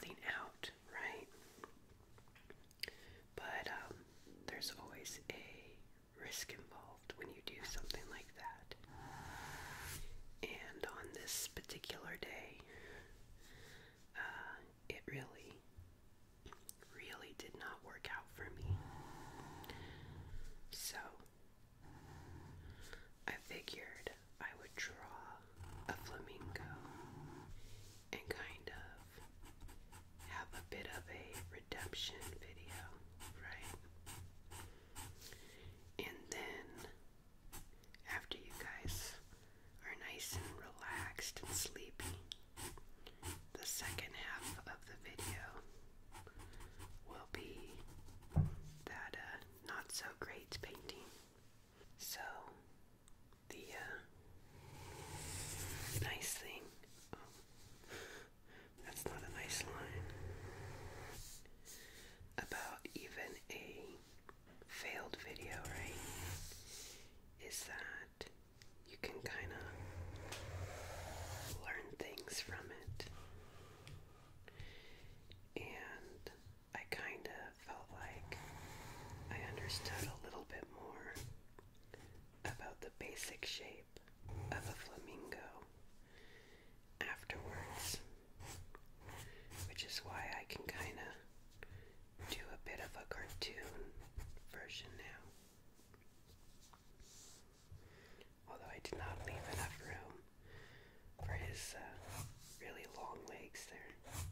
something out, right? But there's always a risk involved when you do something like that. And on this particular day, it really, really did not work out for me. So, I figured I would draw a flamingo and kind of have a bit of a redemption video, right? And then, after you guys are nice and relaxed and sleepy, the second half of the video will be that not so great painting. So, the nice thing, that's not a nice line, about even a failed video, right, is that you can kind of learn things from it. And I kind of felt like I understood a little bit more about the basic shape of a flamingo afterwards, which is why I can kind of do a bit of a cartoon version now. Although I did not leave enough room for his really long legs there.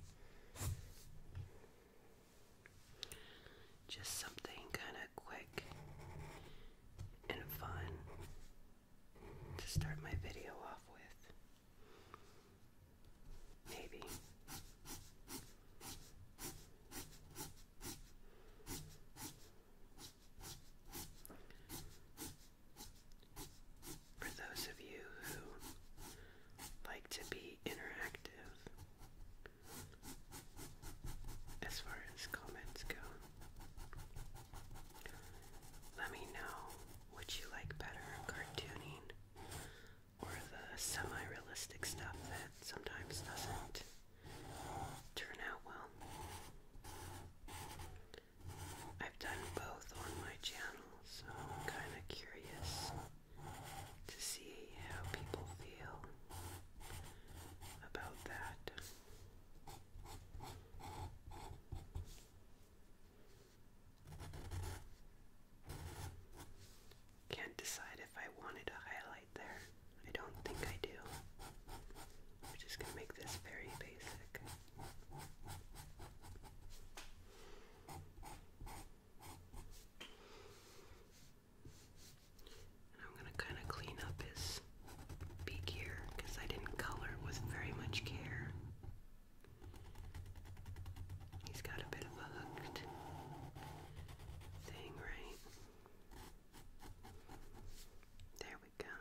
Just something kind of quick and fun to start my video off with. Maybe. For those of you who like to be interactive as far as comments go, let me know what you like better, cartooning or the semi-realistic stuff that sometimes doesn't turn out well. I've done both on my channel, so I'm kind of curious to see how people feel about that. Can't decide if I wanted a highlight there. I don't think I do. We're just gonna make this very basic. And I'm gonna kind of clean up his beak here because I didn't color with very much care. He's got a bit of a hooked thing, right? There we go.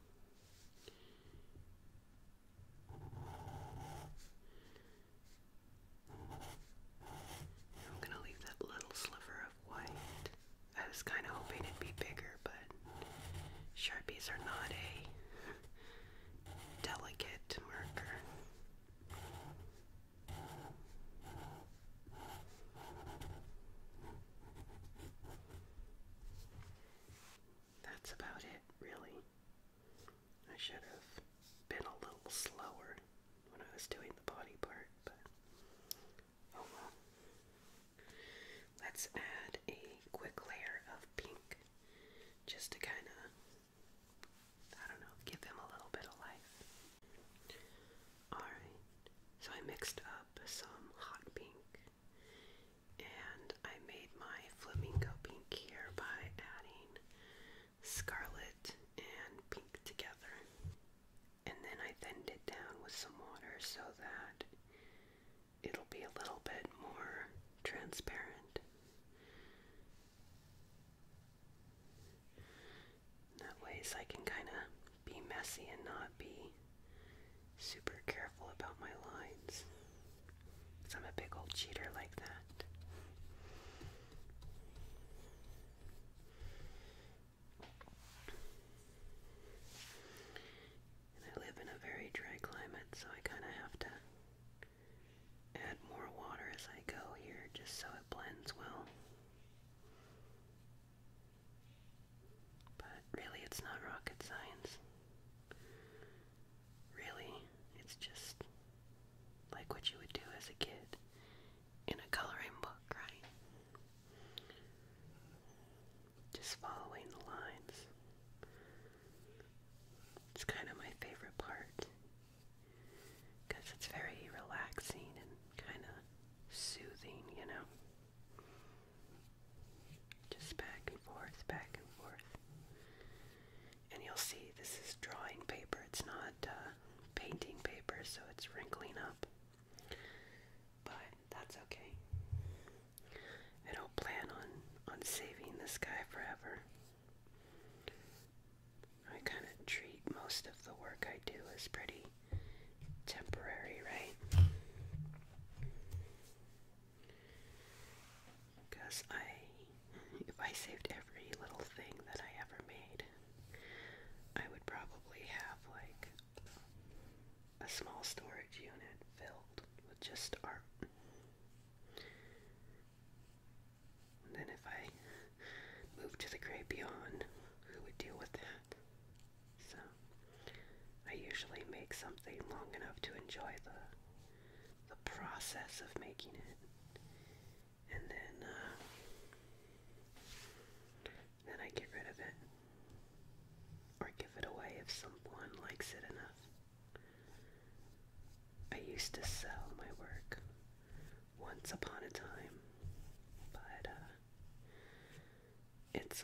I'm gonna leave that little sliver of white. I was kind of hoping it'd be bigger, but Sharpies are not a delicate marker. That's about it, really. I should have been a little slower when I was doing the body part, but oh well. Let's add a quick layer of pink just to kind of, I don't know, give him a little bit of life. Alright, so I mixed up some hot pink and I made my flamingo pink here by adding scarlet and pink together. And then I thinned it down with some water so that it'll be a little bit more transparent. That way so I can kind of be messy and not be super careful about my lines. 'Cause I'm a big old cheater like that. And I live in a very dry climate, so I kind of have to add more water see, this is drawing paper. It's not painting paper, so it's wrinkling up. But that's okay. I don't plan on saving this guy forever. I kind of treat most of the work I do as pretty temporary, right? Because if I saved every little thing that I ever made, I would probably have like a small storage unit filled with just art. And then if I moved to the great beyond, who would deal with that? So I usually make something long enough to enjoy the process of making it, and then I get rid of it or give it away if someone likes it enough. I used to sell my work once upon a time, but it's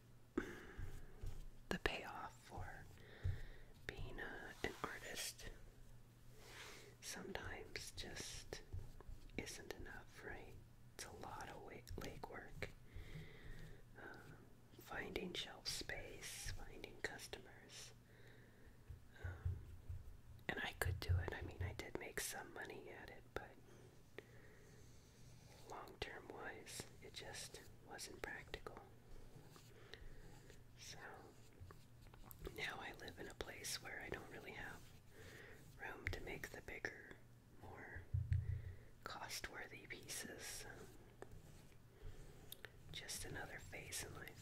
the payoff for being an artist sometimes just isn't enough, right? It's a lot of legwork. Finding shelf space, finding customers. And I could do it. I mean, I did make some money at it, but long-term wise, it just wasn't practical. So now I live in a place where I don't really have room to make the bigger, more cost-worthy pieces. Just another phase in life.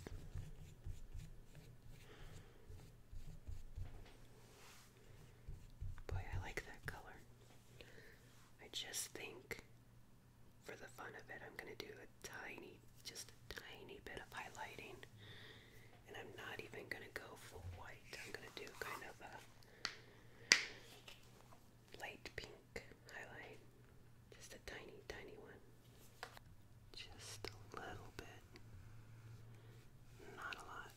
Boy, I like that color. I just think, for the fun of it, I'm going to do just a tiny bit of highlighting. And I'm not even going to go full white. I'm going to do kind of a light pink highlight. Just a tiny, tiny one. Just a little bit. Not a lot.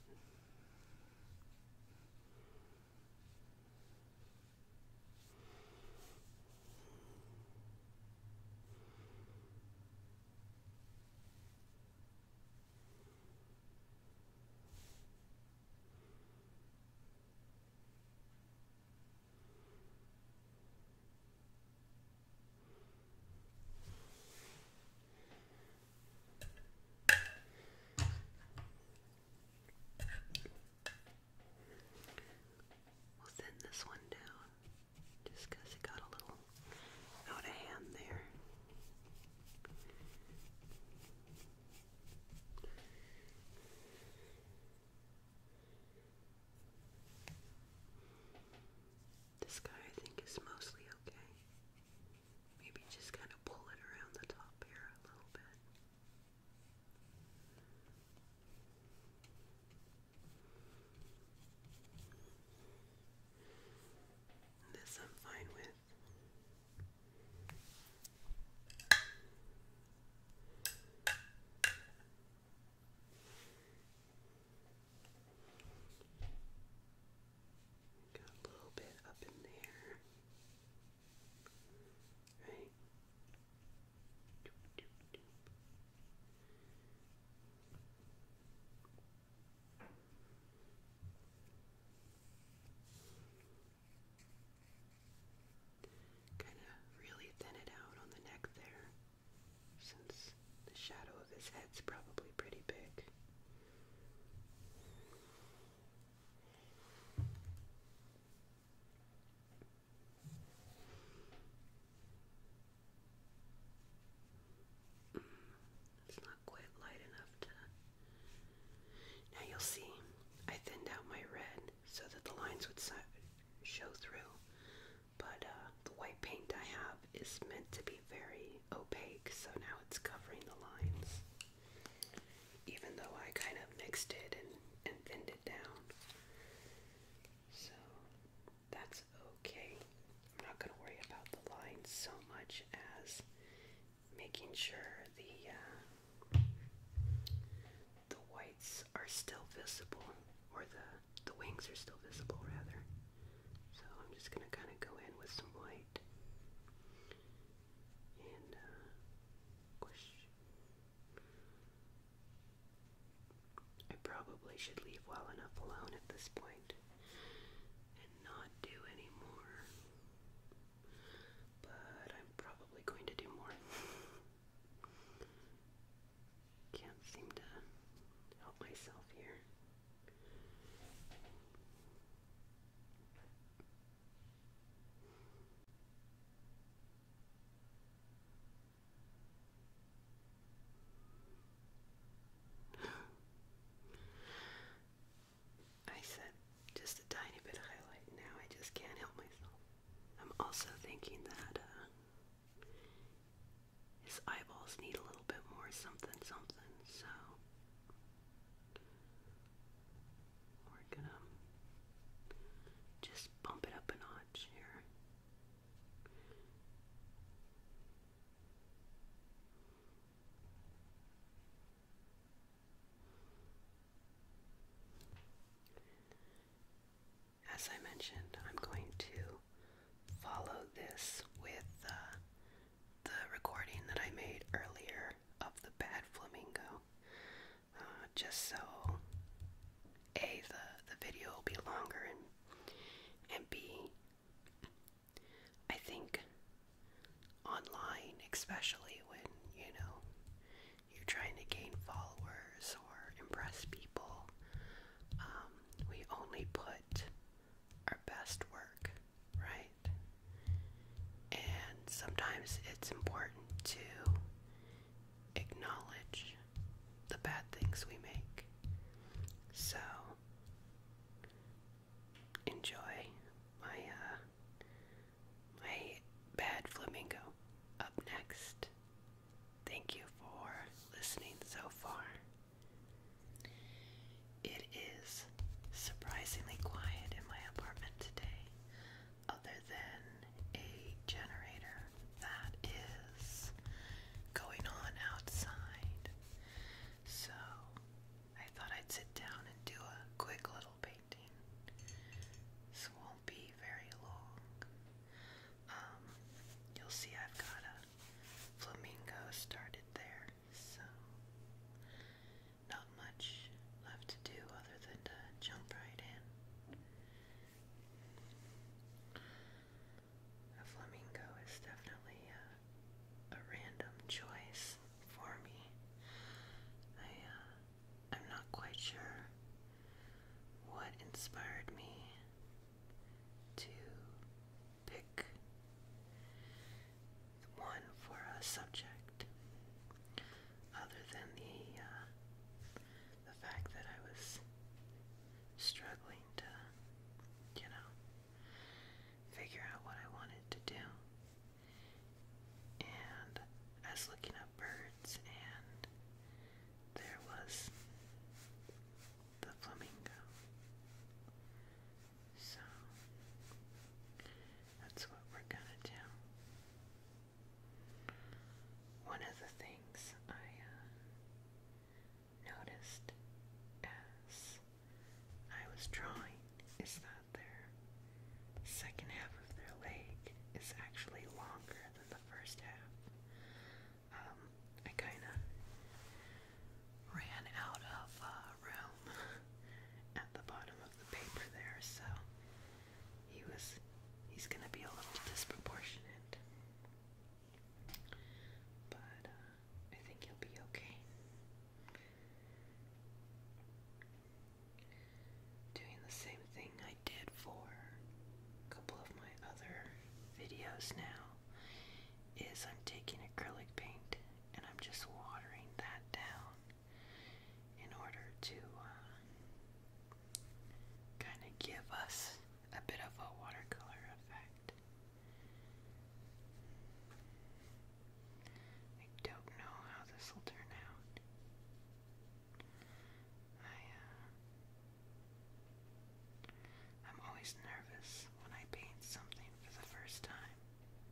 We'll thin this one down just because it got a little out of hand there. This guy I think is mostly okay. Maybe just kind of pull it around the top here a little bit. This I'm fine with. Got a little bit up in there. Right? Kind of really thin it out on the neck there, since the shadow of his head's probably pretty big. It's not quite light enough to... Now you'll see, I thinned out my red so that the lines would show through, but the white paint I have is meant to be very opaque, so now it's covering the lines, even though I kind of mixed it and thinned it down. So that's okay. I'm not going to worry about the lines so much as making sure the whites are still visible, or the wings are still visible, rather. So I'm just going to kind of go in with some white. And, I probably should leave well enough alone at this point and not do any more. But I'm probably going to do more. Can't seem to help myself here. I said just a tiny bit of highlight. Now I just can't help myself. I'm also thinking that his eyeballs need a little bit more something something, so we're gonna just bump it up a notch here. As I mentioned, I'm going to follow this with the recording that I made earlier of the bad flamingo, just so A, the video will be longer, and B, I think online, especially when, you're trying to gain followers or impress people, we only put our best work, right? And sometimes it's important to acknowledge the bad things we make. So enjoy my bad flamingo. Up next. Thank you for listening so far. It is surprisingly quiet in my apartment today, other than a generator that is going on outside. So I thought I'd sit down and do a quick little painting. This won't be very long. You'll see I've got a flamingo started there, so not much left to do other than to jump right in. A flamingo is definitely a random choice for me. I'm not quite sure what inspired me to pick one for a subject, other than the fact that I was struggling to, figure out what I wanted to do. And I was looking up birds, and there was the flamingo. So that's what we're gonna do. One of the things I noticed as I was drawing is that their second half of their leg is actually longer than the first half. I kind of ran out of room at the bottom of the paper there, so he's gonna be a little disproportionate, but I think he'll be okay. Doing the same thing I did for a couple of my other videos now is I'm taking acrylic paint and I'm just watering that down in order to kind of give us a bit of a watercolor effect. I don't know how this will turn out. I'm always nervous when I paint something for the first time.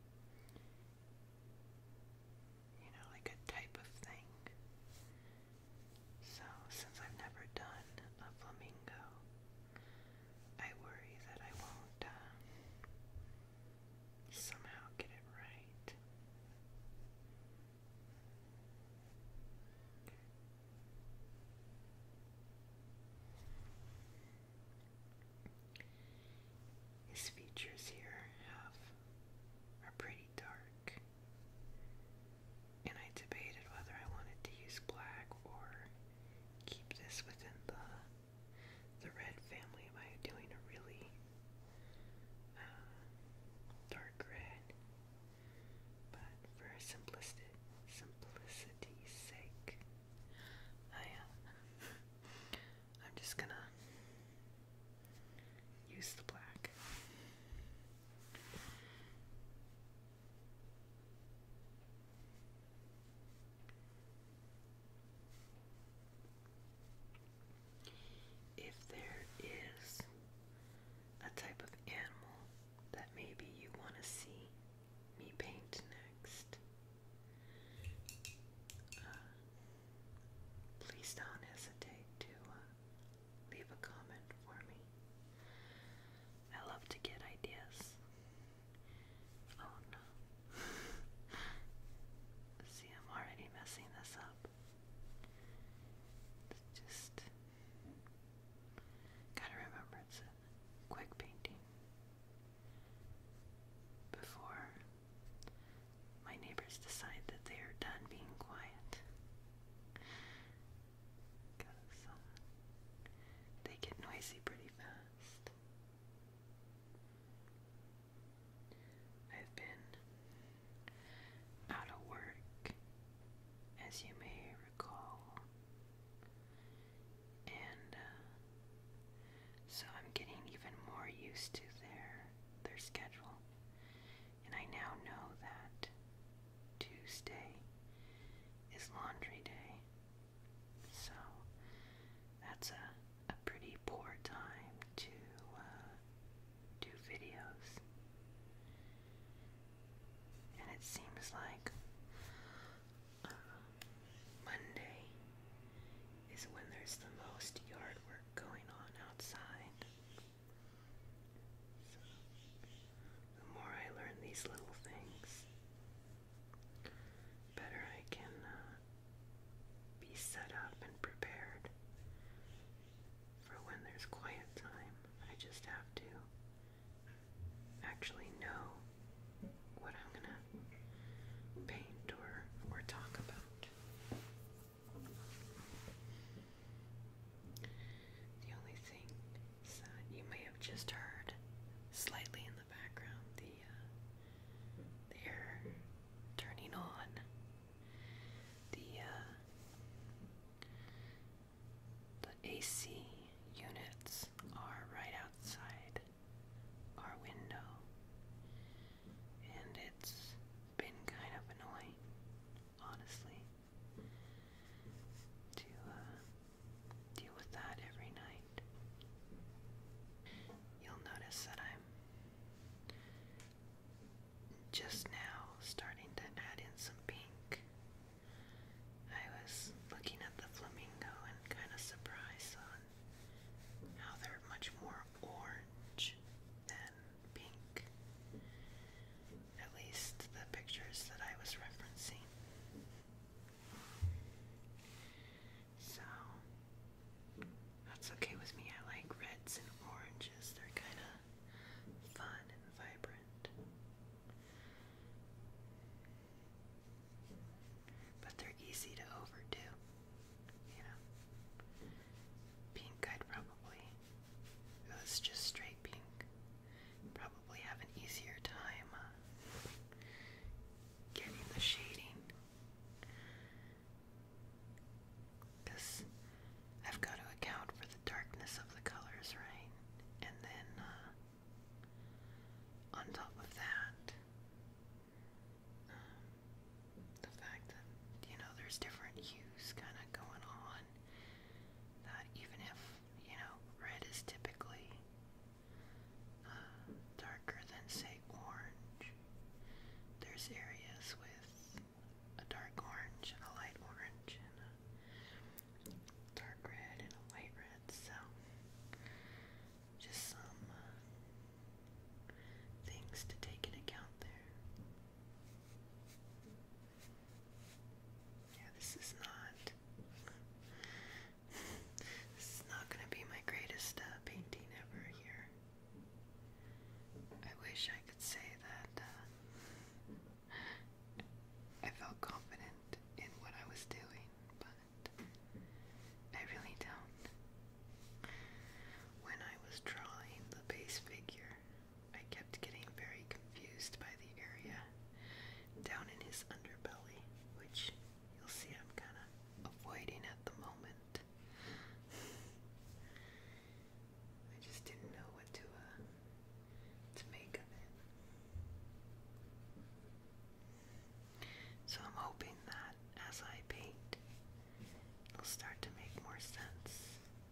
up. It's just gotta remember it's a quick painting before my neighbors decide that they are done being quiet. Because they get noisy pretty fast. I've been out of work, as you may recall, and so I'm getting even more used to their schedule, and I now know that Tuesday is laundry day, so that's a pretty poor time to do videos. And it seems like Monday is when there's the most yard work going on outside. So the more I learn these little things, better I can be set up and prepared for when there's quiet time. I just have to actually know what I'm gonna paint or talk about. The only thing is that you may have just heard slightly in the background the air turning on. The AC units are right outside our window, and it's been kind of annoying, honestly, to deal with that every night. You'll notice that I'm just now starting to add in some pink. I was looking at the flamingo and kind of surprised on how they're much more orange than pink. At least the pictures that I was referencing. So that's okay with me. I like reds and oranges. They're kind of fun and vibrant. But they're easy to overdo, you know. Pink, I'd probably, if it was just straight pink, probably have an easier time getting the shading, because I've got to account for the darkness of the colors, right? And then on top of that, the fact that, you know, there's different hues kind of going on, that even if, you know, red is typically darker than, say, orange, there's areas with a dark orange and a light orange and a dark red and a light red, so just some things to take into account there. Yeah, this is not gonna be my greatest painting ever here. I wish I could say that I felt confident in what I was doing, but I really don't. When I was drawing the base figure, I kept getting very confused by the area down in his underbelly, which you'll see I'm kind of avoiding at the moment. I just didn't know what to make of it. So I'm hoping that as I paint, it'll start to make more sense.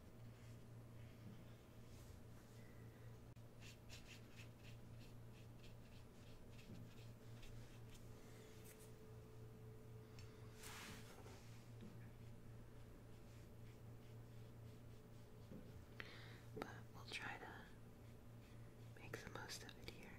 But we'll try to make the most of it here.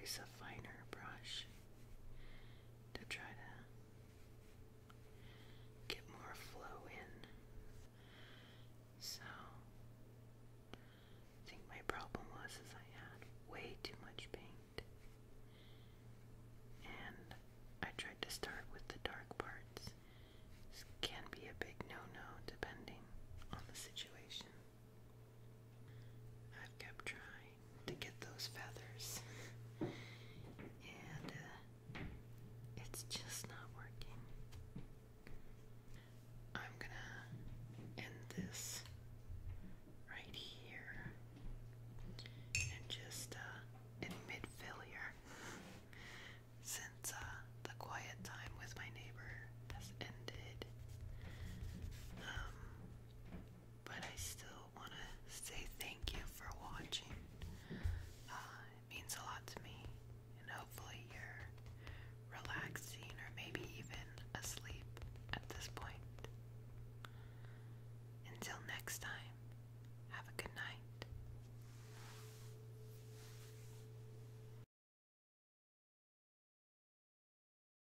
use a finer brush.